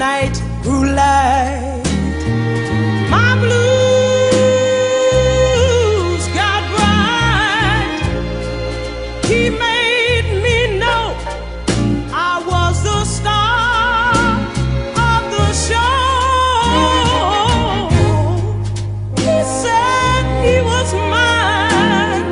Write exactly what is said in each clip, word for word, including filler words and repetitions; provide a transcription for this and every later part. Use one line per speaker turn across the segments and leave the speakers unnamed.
night grew light, my blues got bright. He made me know I was the star of the show. He said he was mine,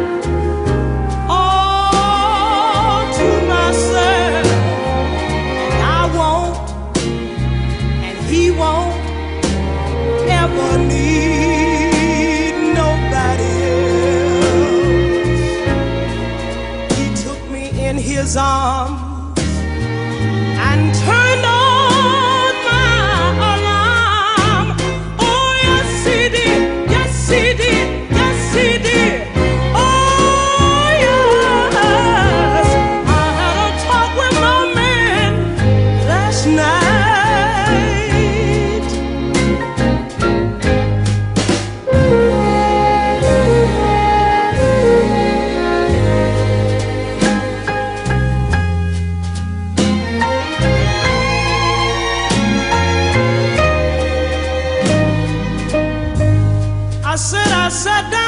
all to myself, and I won't, and he won't ever need nobody else. He took me in his arms and turned on my alarm. Oh, yes, he did. Yes, he did. Yes, he did. Oh, yes. I had a talk with my man last night. I said, I sat down